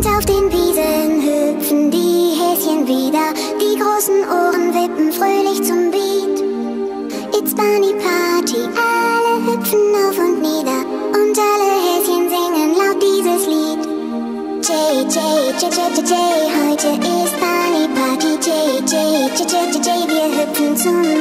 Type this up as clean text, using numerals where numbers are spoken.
Und auf den Wiesen hüpfen die Häschen wieder, die großen Ohren wippen fröhlich zum Beat. It's Bunny Party, alle hüpfen auf und nieder und alle Häschen singen laut dieses Lied. J, J, J, J, J, J, heute ist Bunny Party. J, J, J, J, J, J, wir hüpfen zum